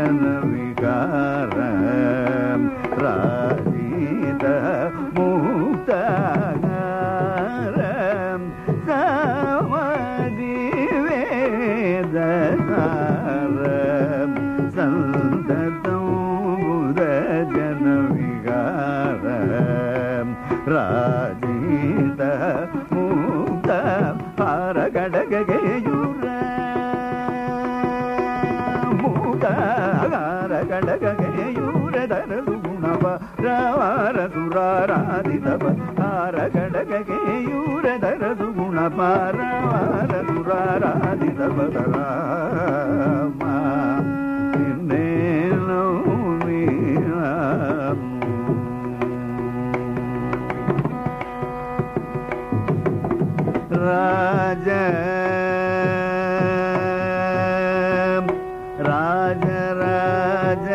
ஜன விகார ராஜித முக்தாகார சமதி வேதசார சந்ததம் புத ஜன விகார ராஜித முக்த ஹர கடகேயூர முக்த ஹர கடகேயூர தரது குணப ரவர சுராராதிதப ஹர கடகேயூர தரது குணப ரவர சுராராதிதப ராம நின்னேனோ ராஜ ராஜ ராஜ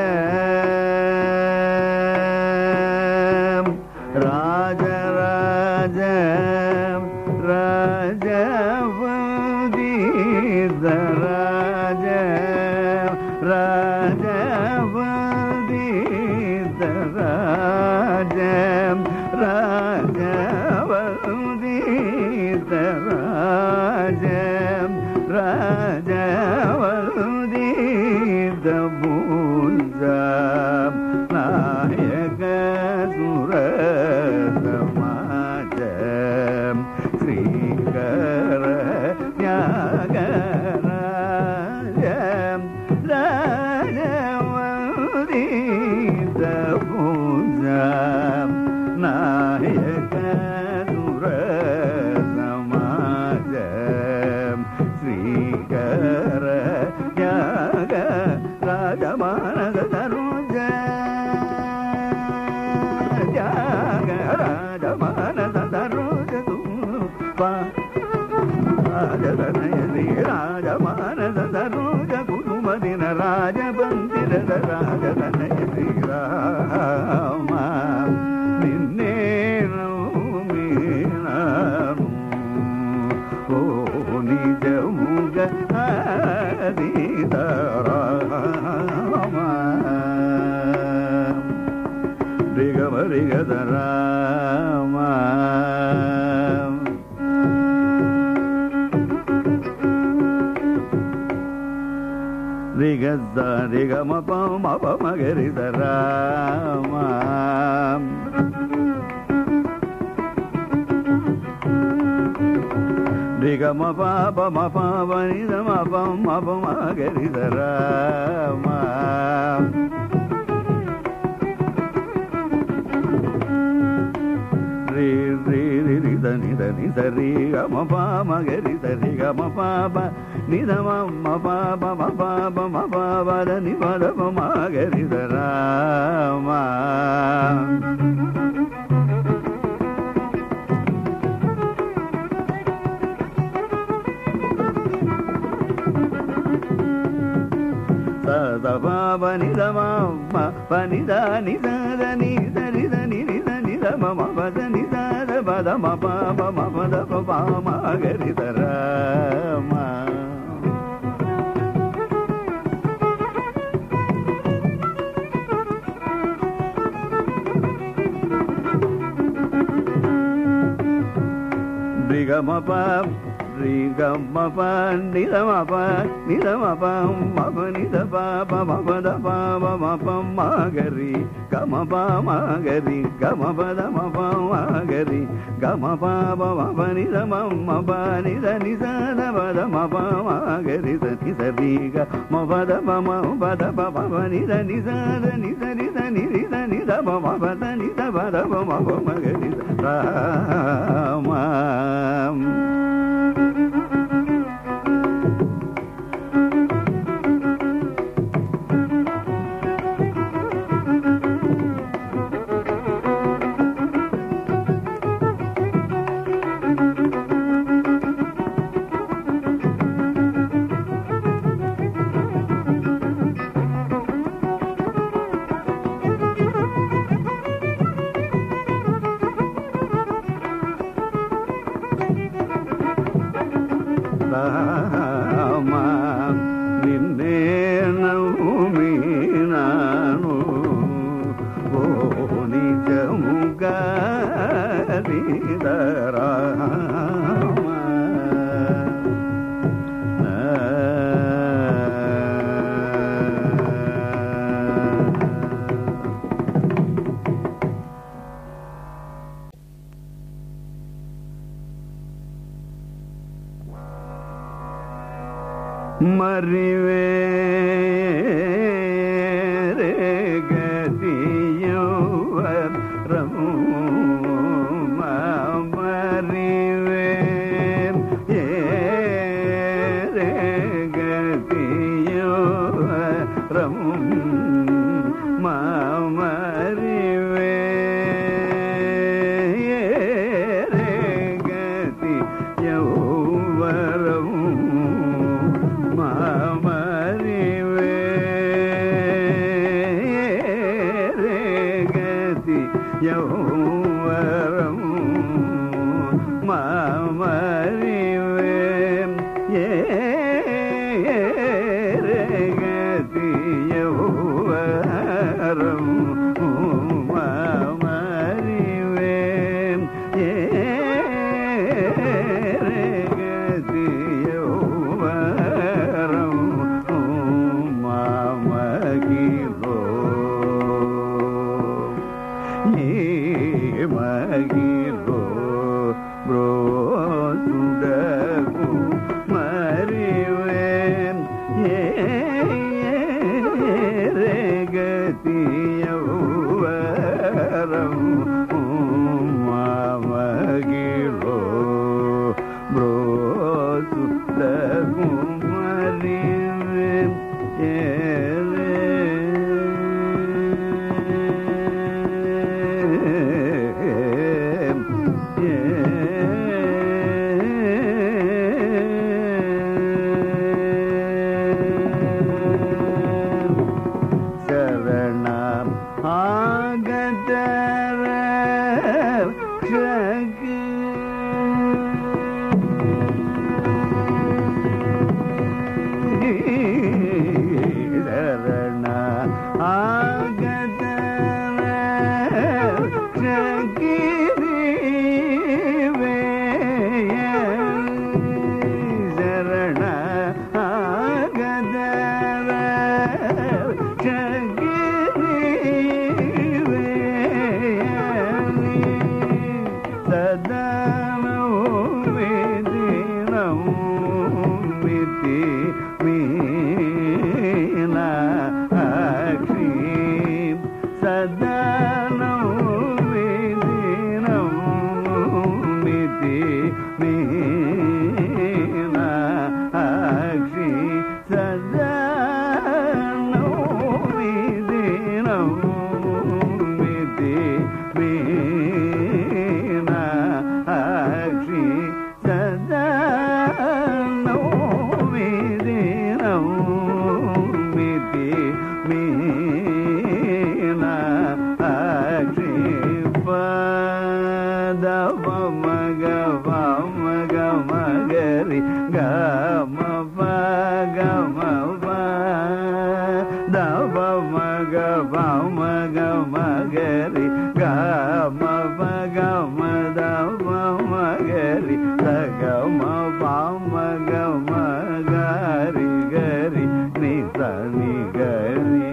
ராஜ ராஜ ராஜவதீத ராஜ ராஜவதீத ராஜ ராஜவதீத ராஜ ராஜவதீத பூஜ நாயக சுர சமாஜ ஸ்ரீகர ஞாகராஜ ராஜவதீத பூஜ நாயக சுர சமாஜ ஸ்ரீகர ஞாக ராஜமானத தருஜ ஞாக ராஜமானத தருஜ ராஜதனயதி ராஜமானத தருஜ குருமதின ராஜபந்திரத ராஜதனயதி ராಮ நின்னேனோ மீனாನು ஓ நிஜ முக ஆதிதராம ரிகமரிகத ராம ரிகத ரிகமபம் அபமகரித ராம ரிகம பாப மபவனித மபம் அபமகரித ராம ரி ரி ரி ரி దని సరి గమ పామ గరి సరి గమ పాప నిధమ మ పాప మ పాప మ పాప దని పద మ గరి రామ సద పాప నిధమ పనిద నిద ని సరి దని నిధమ పద నిద పద మ పాప మ పద పామ గరి రామ రిగమ ప రిగమ ప నిధమ ప నిధమ ప మ ప నిధ ప ప మ పద ప మ ప మ గరి గమ ప మ గరి గమ పద మ ప మ గరి గమ ప ప మ ప నిధ మ మ ప నిధ నిధ ద పద మ ప మ గరి ద నిధ రి గ మ పద ప మ పద ప ప నిధ నిధ ద నిధ నిధ నిధ నిధ మ మ పద నిధ పద ప మ ప మ గరి రామ மறிவேரே கதியோவரம் மறிவேம் ஏரே கதியோவரம் மறிவே ஏரே கதியோவரம் மறிவே ரே கதி யௌவரம் மறிவே ரே கதி யௌவரம் மறிவே ரே கதி மகிழோ ப்ரோ சுடகு மறிவேன் ஏரே கதியோவரம் மகிழோ ப்ரோ சுடகு மறிவேன் சரணம் ஆகதர சரண ஆகதர சரண ஆகதர சதனோ வேதினம் விதி மீனாட்சி சதனோ வேதினம் விதி மீனாட்சி சதனோ வேதினம் விதி மீனாட்சி சதனோ வேதினம் விதி மீனாட்சி பதவ மக மக மகரி கம பகம தவ மக மக மகரி கம பகம தவ மகரி சகம மக மகரி கரி நிசனி கரி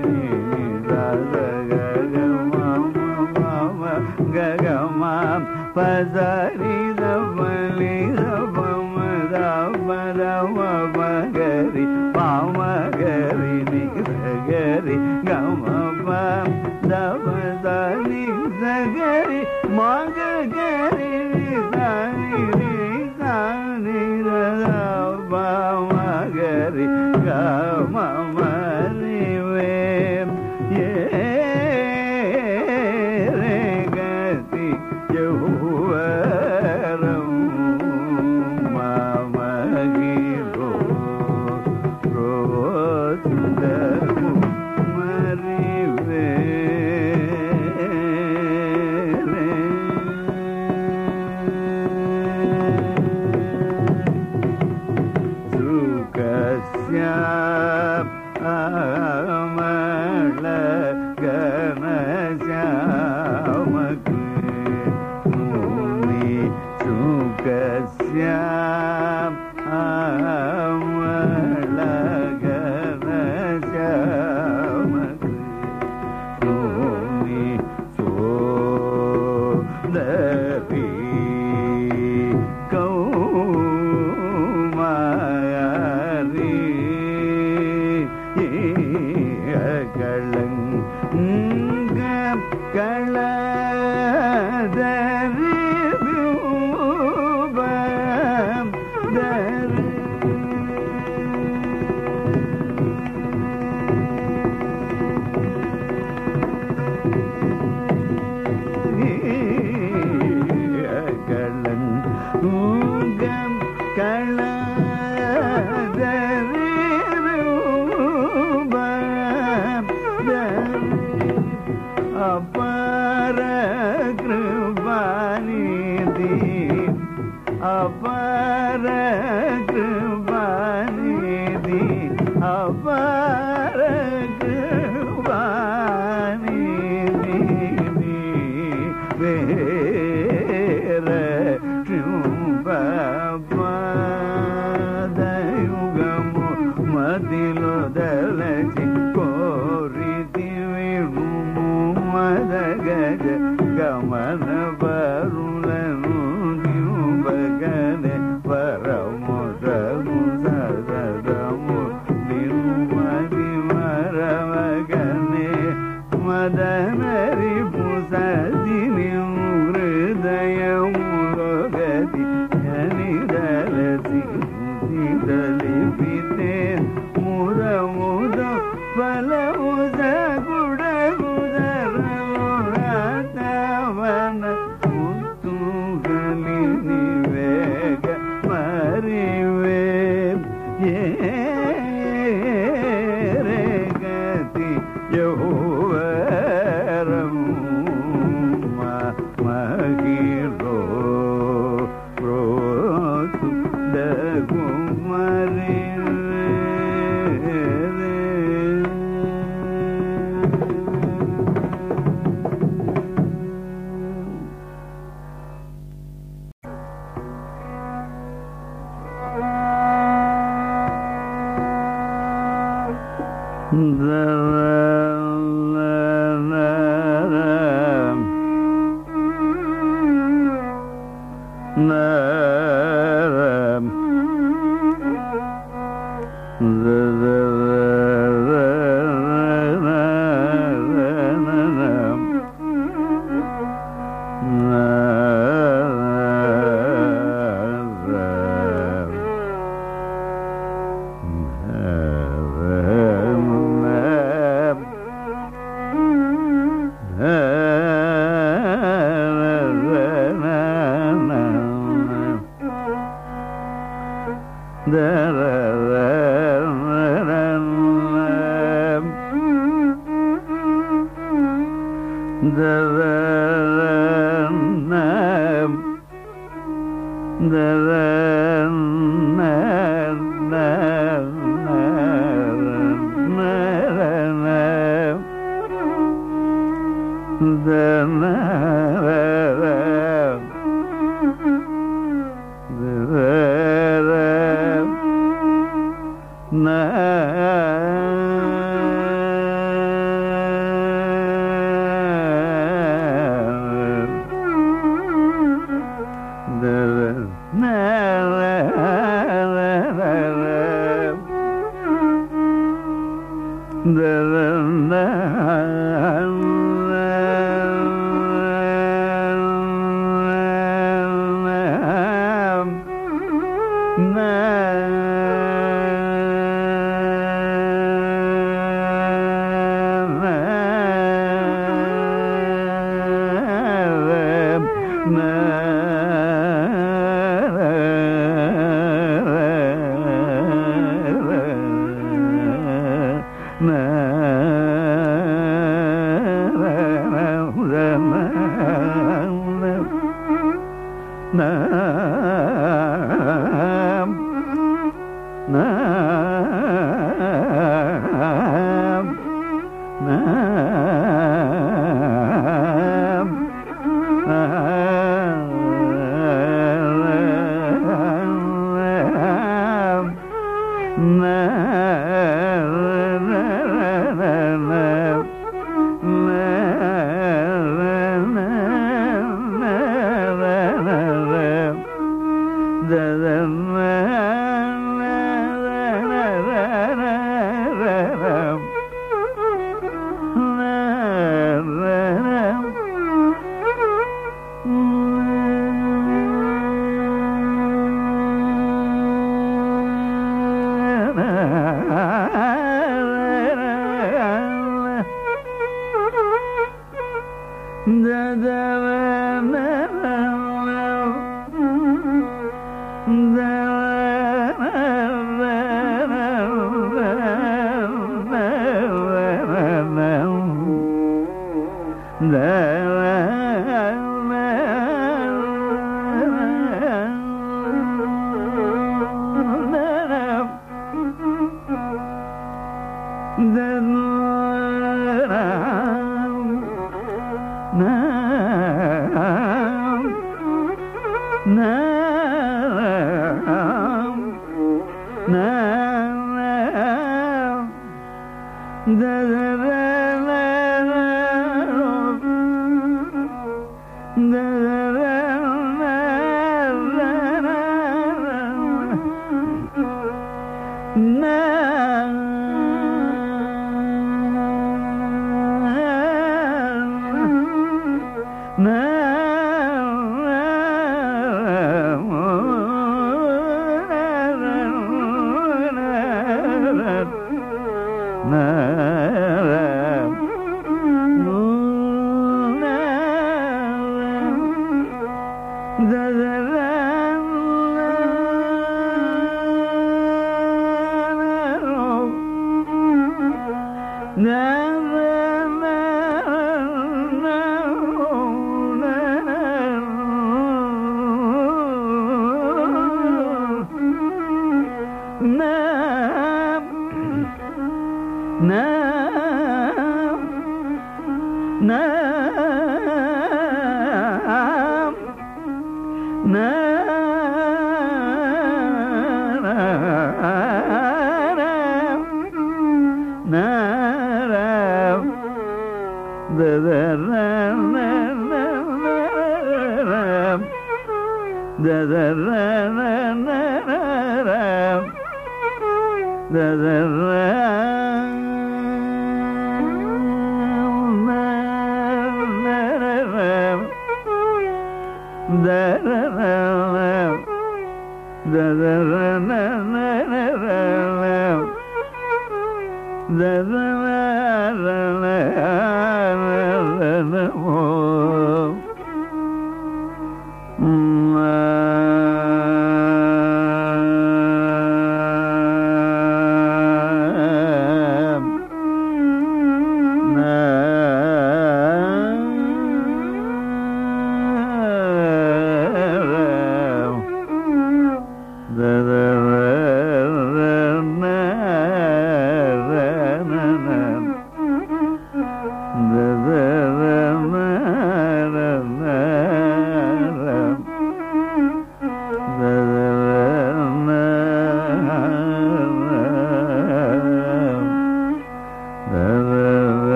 ககம பசரி தமலி தம தம மகரி பாமகரி நிசகரி கம தம தனி சகரி மகரி சனி சனி பாமகரி கம மறிவே ஏரே கதி யௌவரம் மகிழோ ரோசுடகு மறிவே சுகஸ்ய அமல கணசாமக்கு முனி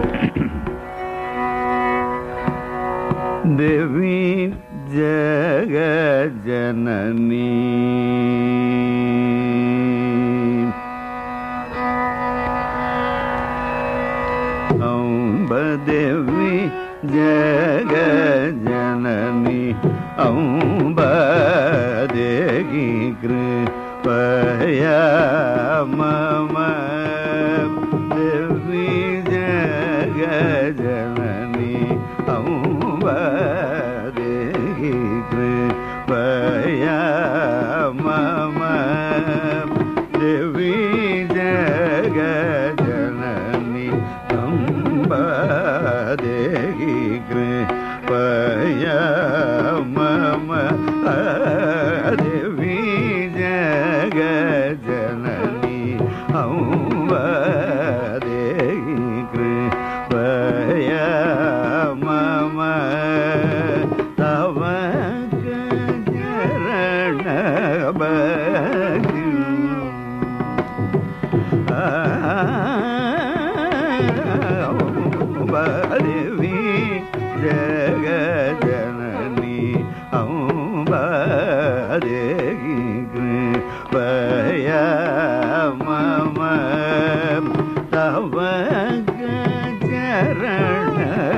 देवी जगज्जननी अम्ब देवी जगज्जननी अम्ब देहि कृपया मम देवी जगज्जननी अम्ब देहि कृपया मम देवी जगज्जननी अम्ब देहि कृपया मम देवी जगज्जननी अम्ब देहि कृपया मम तव चरण देवी जगज्जननी अम्ब देहि कृपया मम तव चरण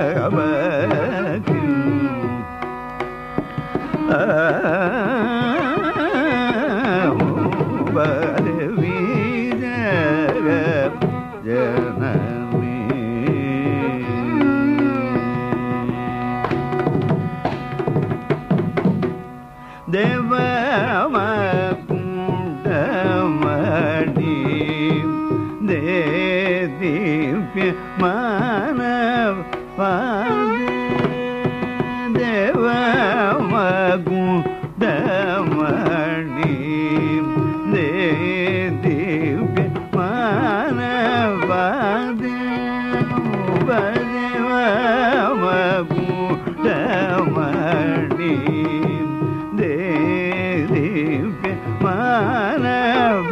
देवी जगज्जननी देवमकुण्डमणि दिव्य मानव देवमकुण्डमणि दिव्य मानव देवमकुण्डमणि दिव्य मानव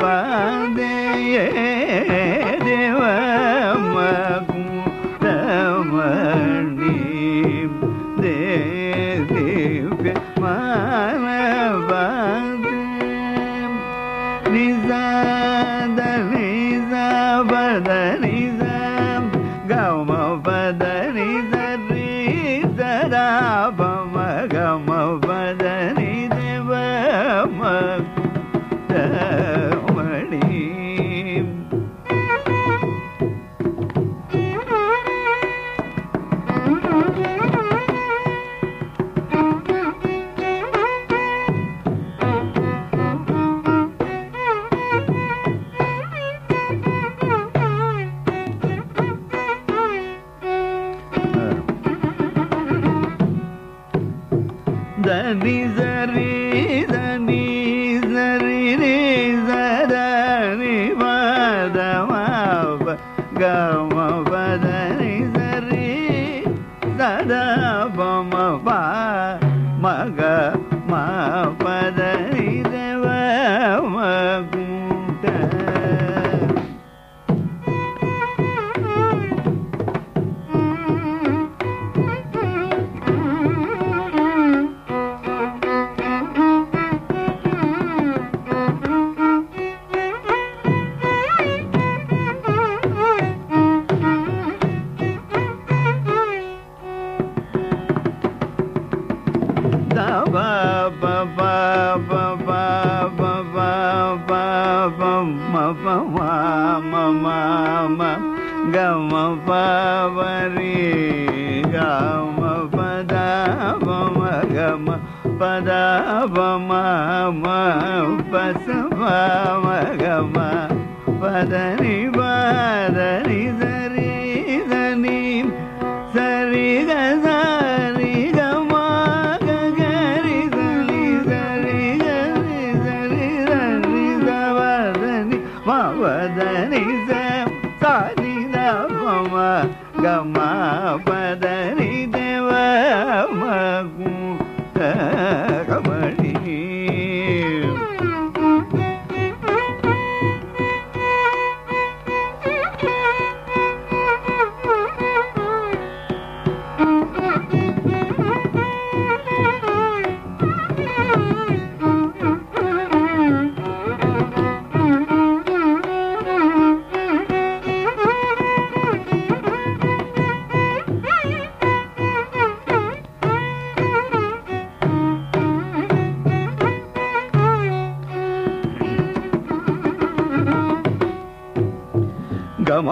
देवमकुण्डमणि दिव्य मानव निषाद निषा पद निषा गम पद निषि सदा पम गम पद देवमकुण्डमणि धनि सरि धनि सरि रे सदनि पद माप गम पद नि सरि सदा पम पा मग मा पद नि देवमकुण्ड गम पवरी गम पदा पम गम पदा पम पस पम गम पदनि पदनि सरि धनि सरि गरि गम गरि सरि सरि गरि सरि सरि सवदनि मवदनि सनि नम गम पदनि देवमकुण्डमणि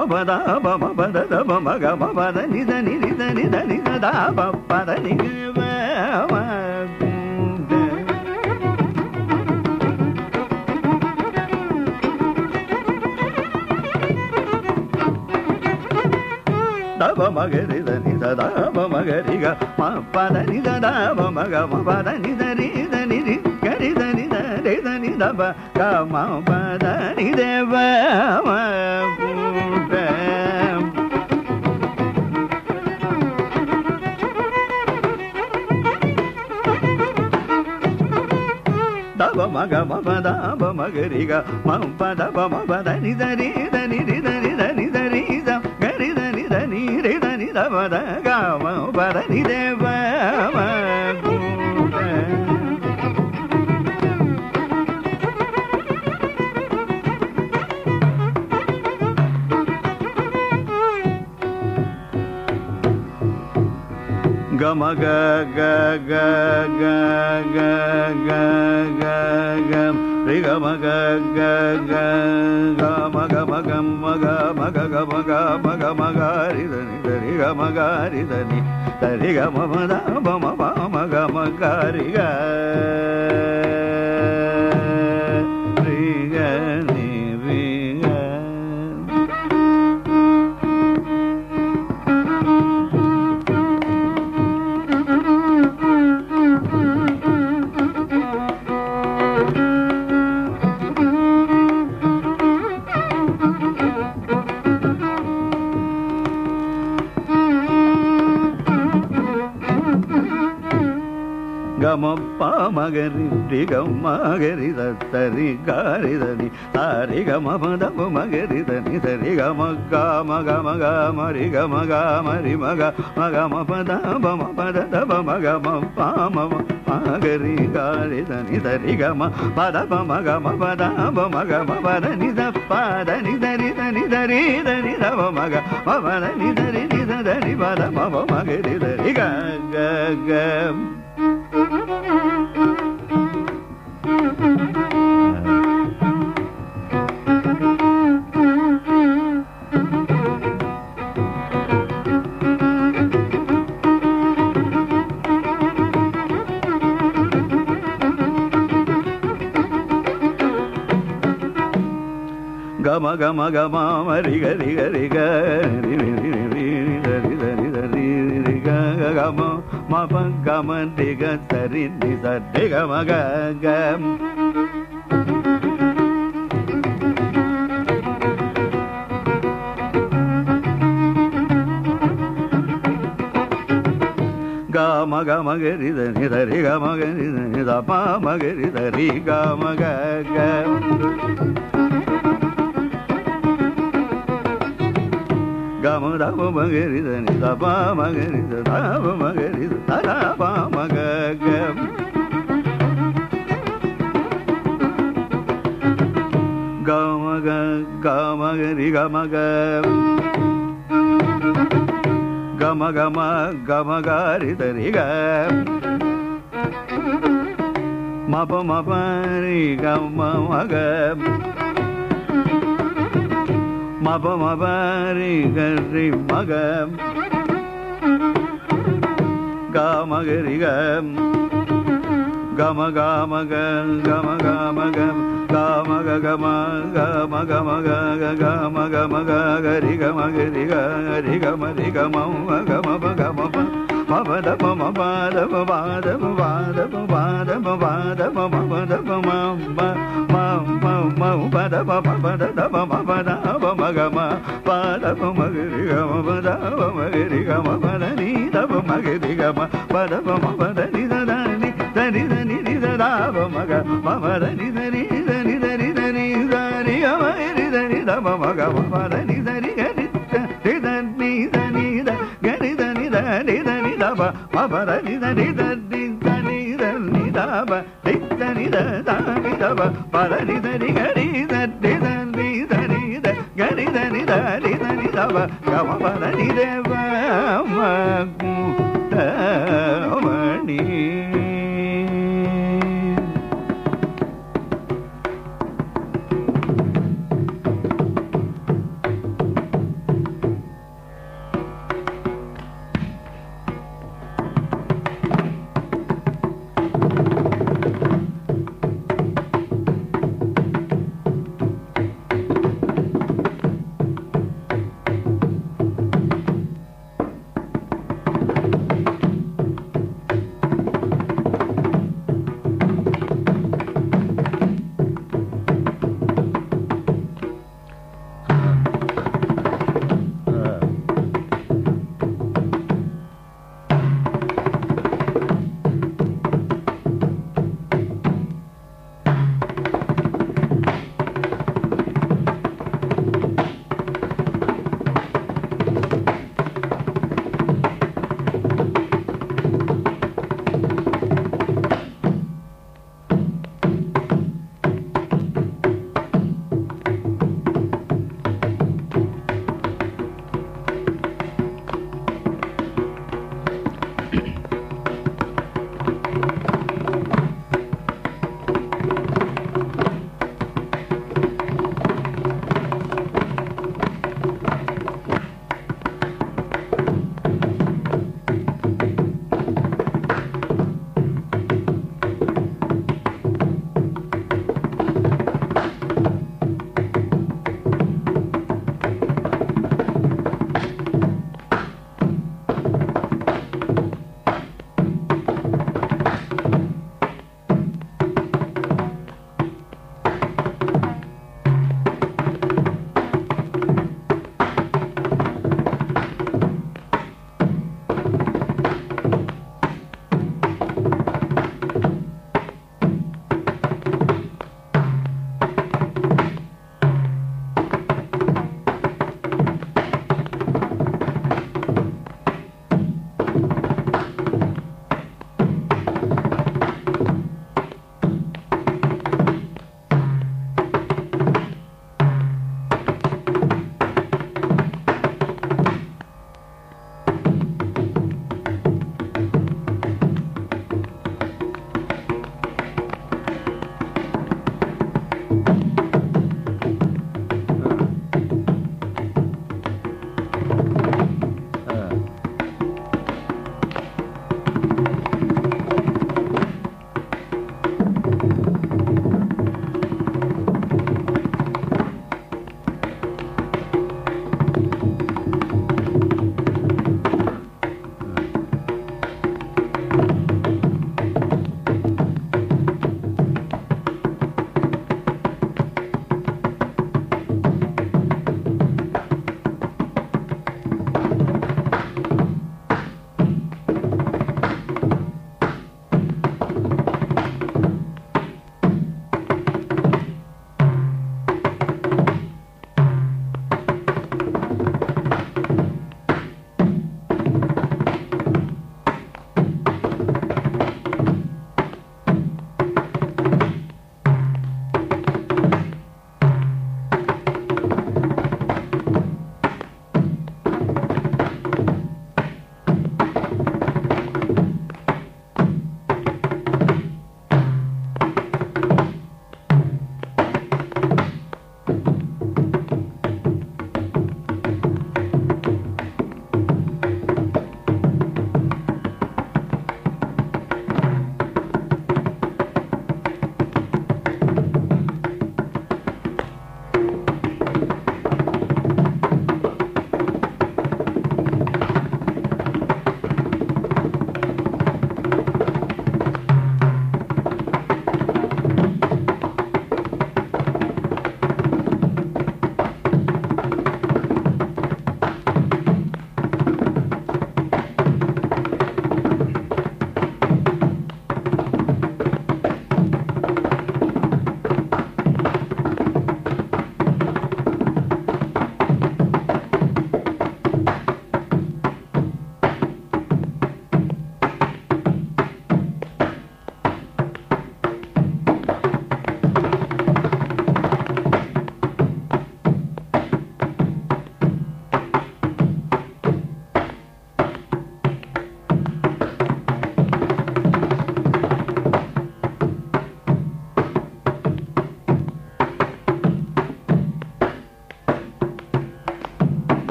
pada ba ma pada da ba ma ga ma pada ni da ni da ni da ni da ba pada ni ga ma da ba ma ga ri da ni da ba ma ga ri ga ma pada ni da ba ma ga ma pada ni da ri da ni ri ga ri da ni da re da ni da ba ga ma pada ni de ba ma ba ma ga ma pa da ba ma ga ri ga ma pa da ba ma pa da ni da ri da ni ri da ni da ni da ri da ga ri da ni da ni ri da ni da ba da ga ma pa da ni de ba ma gu da ga ma ga ga ga ga ga ga ga ga ri ga ma ga ga ga ga ma ga ma ga ma ga ma ga ga ma ga ma ga ma ga ri da ni da ri ga ma ga ri da ni da ri ga ma ma da ba ma ba ma ga ma ga ri ga ri ga ni ri ga ga ma pa ma ga ri ri ga ma ga ri da da ri ga ri da ni da ri ga ma pa da ma ga ri da ni da ri ga ma ga ma ga ma ga ma ri ga ma ga ma ri ma ga ma pa da ba ma pa da ba ma ga ma pa ma ga ri ga ri da ni da ri ga ma pa da ba ma ga ma pa da ba ma ga ma pa da ni da pa da ni da ri da ni da ri da ni da ba ma ga ma pa da ni da ri ni da ni pa da ma ba ma ga ri da ri ga ga ga ma ga ma ga ma ma ri ga ri ga ri ga ri ri ri ri ri da ri da ri da ri ri ga ga ma ma pa ga ma ri ga sa ri ni sa ri ga ma ga ga ga ma ga ri da ni da ri ga ma ga ri da ni da pa ma ga ri da ri ga ma ga ga ga ma da pa ma ga ri da ni da pa ma ga ri da da pa ma ga ri da da pa ma ga ga ga ma ga ri ga ma ga ga ma ga ri da ri ga ma pa ri ga ma ga ma pa ri ga ri ma ga ma ga ri ga ma ga ma ga ma ga ma ga ma ga ga ma ga ma ga ma ga ga ma ga ma ga ga ri ga ma ga ri ga ri ga ma ga ma pa ga ma pa ma pa da pa ma pa da pa pa da pa pa da pa pa da pa pa da pa ma pa da pa ma pa da pa pa da pa ma pa da pa ma ga ma pa da pa ma ga ri ga ma pa da pa ma ga ri ga ma pa da ni da pa ma ga ri ga ma pa da pa ma pa da ni da da ni da ni da ni ni da da pa ma ga ma pa da ni da ni da ni da ni da ni da ri ga ma ri da ni da pa ma ga ma pa da ni da ri ga ni da ni da ni da ga ni da ni da ni da ni da pa ma pa da ni da ni da ni da ni da ni da pa ni da ni da da ni da pa pa da ni da ni ga ni da ni da ni da ni da ga ni da ni da ni da ni da pa ga ma pa da ni de pa ma gu da ma ni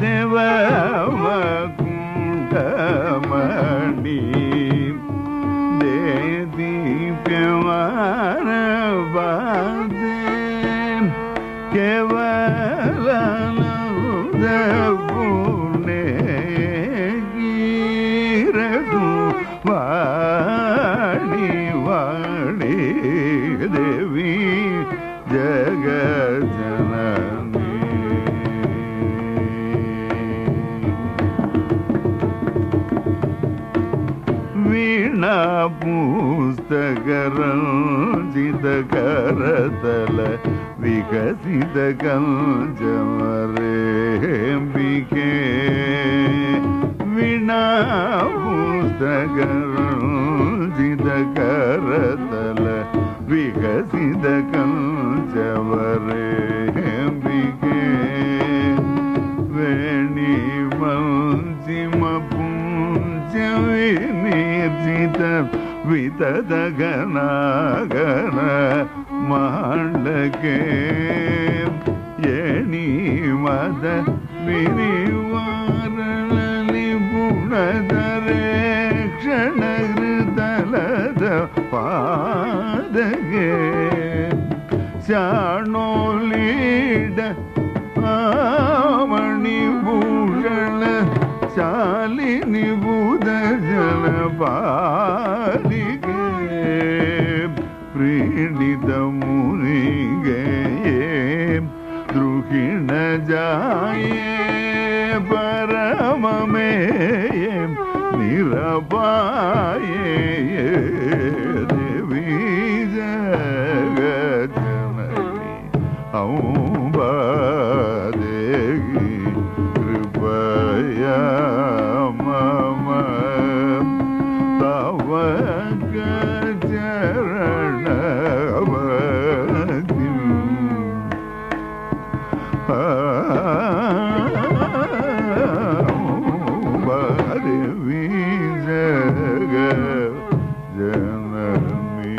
தேவமகுண்டமணி தேதீப்யமானபாதே கேவலானந்த பூர்ணேகீரது Vani Vani தேவி ஜகஜனனி வீணா புஸ்தகரஞ்சித கரதல விகசித கஞ்சமரேம்பிகே வீணா புஸ்தகரஞ்சித கரதல விகசித கஞ்சமரேம்பிகே வேணி மஞ்சிம ವಿನಿರ್ಜಿತ ವಿತದ ಗಣ ಮಾಡಕೆ ಎಣಿ ಮದ ವಿರಿವಾರಲಿ ಗುಣದರೆ ಕ್ಷಣ ಹೃದಲದ ಪಾದಗೆ ಶಾಣೋಲೀಡ ಮಣಿಭೂಷಣ ಶಾಲಿನಿ ಬುಧ ಜನ ಪಾಲಿಗೆ ಪ್ರೀಣಿತ ಮುನಿಗೆ ದ್ರುಹಿಣ ಜಾಯೇ ಪರಮಮೇ ನಿರಪಾಯೇ ದೇವಿ ಜಗಜನನಿ ಔಂಬಾದೇಗಿ ಕೃಪಯಾ ಮಮ ತವ ಚರಣ ಭಕ್ತಿ ದೇವಿ ಜಗ ಜನನಿ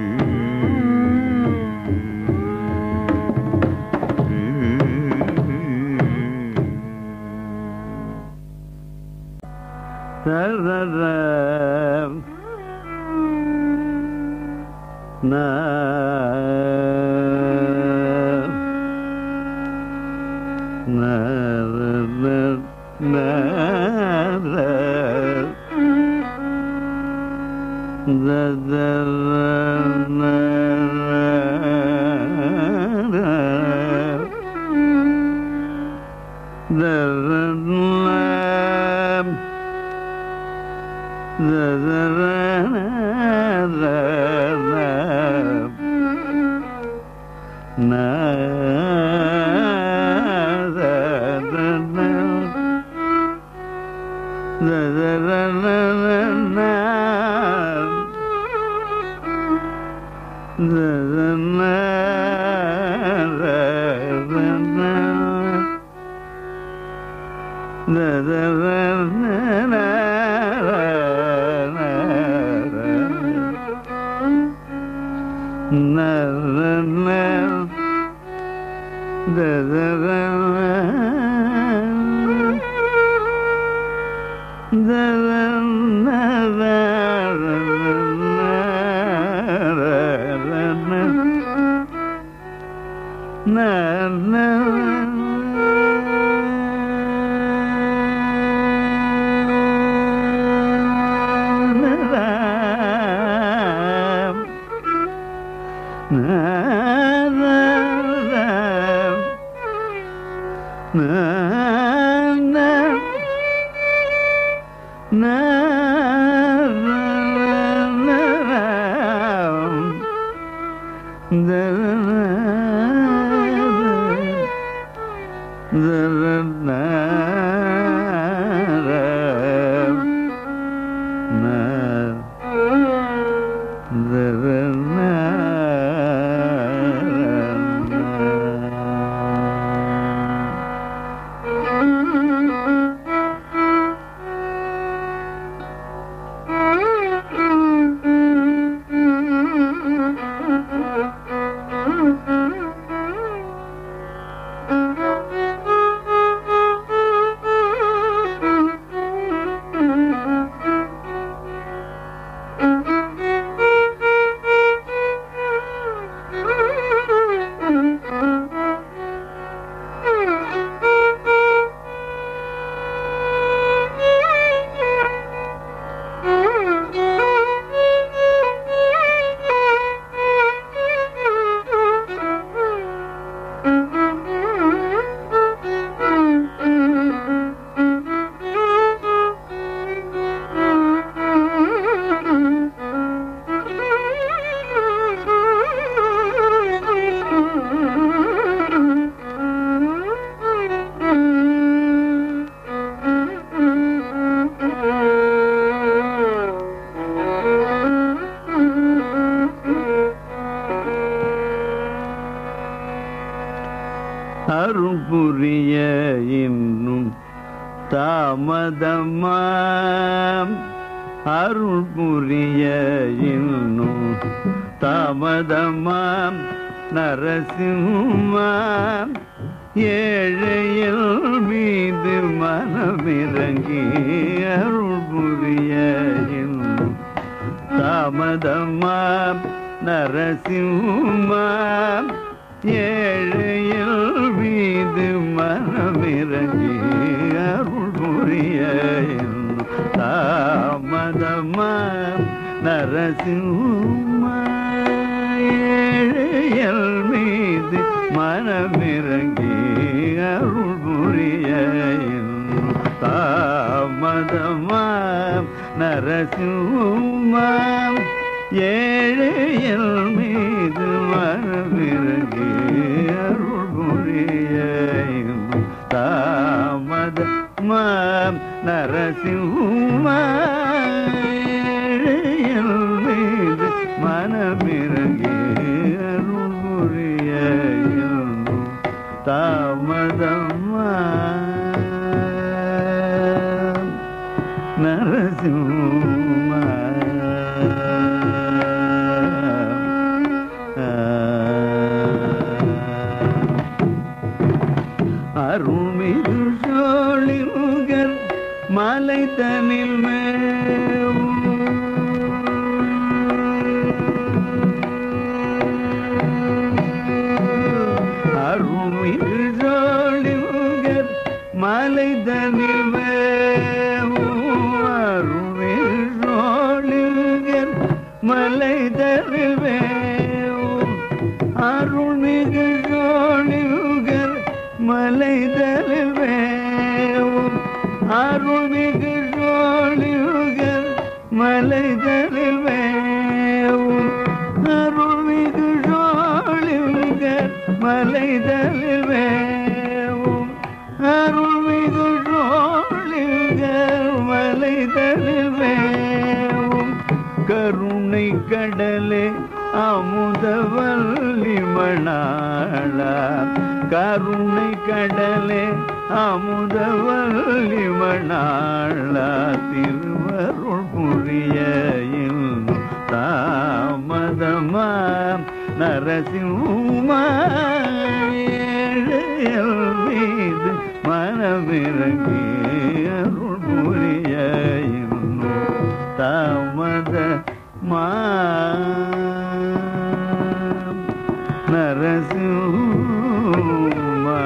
na na na na தாமதமாம் அருள் புரிய இன்னும் தாமதமாம் நரசிம்மாம் ஏழையில் மீது மனமிறங்கி அருள் புரிய இன்னும் தாமதமாம் நரசிம்மாம் ஏழையில் மீது மனமிறங்கி அருள் புரிய தாமதமாம் நரசிம்மா ஏழையல் மீது மனமிறங்கி அருள் புரிய தாமதமாம் நரசிம்மா ஏழையல் மீது மனமிறங்கி அருள் புரிய தாமதமாம் நரசிம்மா ஏழையல் மீது மனமிறங்கி அருள் புரிய தாமதமாம் நரசிம்மா அருள்மிகு சோழிமுகர் மலை தனில் அருள்மிகு சோழிமுகர் மலை தனில் அருள்மிகு சோழிமுகர் மலை தனில் அருள்மிகு சோழிமுகர் மலைதலில் வேவும் அருள்மிகு சோழிமுகர் மலைதலில் வேவும் அருள்மிகு சோழிமுகர் மலைதலில் வேவும் அருள்மிகு சோழிமுகர் மலைதலில் வேவும் கருணை கடலே அமுதவல்லி மணாளா கருணை கடலே அமுதவல்லி மணாளா திருவருள் புரிய இன்னும் தாமதமாம் நரசிம்மா ஏழையல் மீது மனமிறங்கி அருள் புரிய இன்னும் தாமதமாம் நரசிம்மா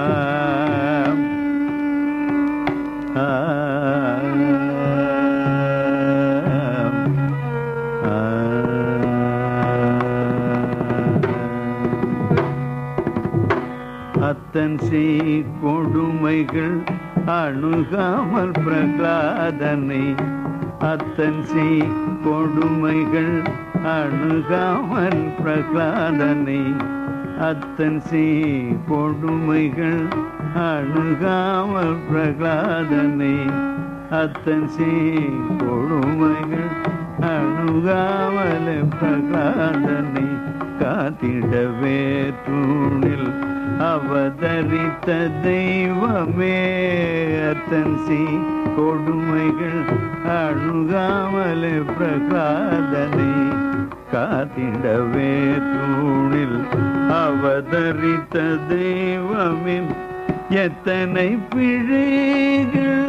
அத்தன் செய் கொடுமைகள் அணுகாமல் பிரகலாதனை அத்தன் செய் கொடுமைகள் அணுகாமல் பிரகலாதனை அத்தன் செய் கொடுமைகள் அணுகாமல் பிரகலாதனை அத்தன் செய் கொடுமைகள் அணுகாமல் பிரகலாதனை காத்திடவே தூணில் அவதரித்த தெய்வமே அத்தன் செய் கொடுமைகள் அணுகாமல் பிரகலாதனை காத்திடவே தூணில் அவதரித்த தெய்வமே எத்தனை பிழைகள்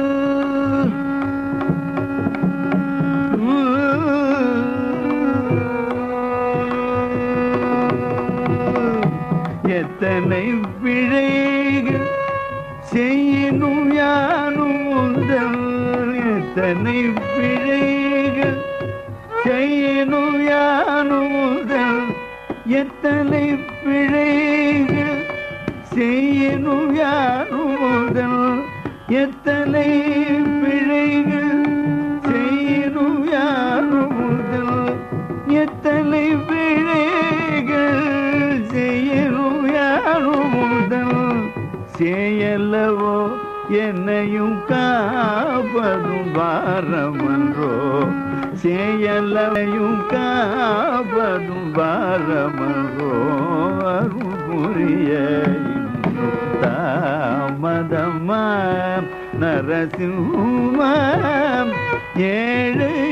எத்தனை பிழைகள் செய்யினும் யானும் முதல் எத்தனை பிழைகள் செய்யினும் யானும் முதல் எத்தனை பிழைகள் செய்யினும் யானும் முதல் எத்தனை பிழைகள் செய்யினும் யானும் முதல் எத்தனை பிழைகள் செய்யினும் யானும் முதல் செய்யலவோ என்னையும் காப்பதும் பாரமன்றோ செய்யலையும் காப்பதும் பாரமன்றோ அருள் புரிய தாமதமா நர நரசிம்ம ஏழு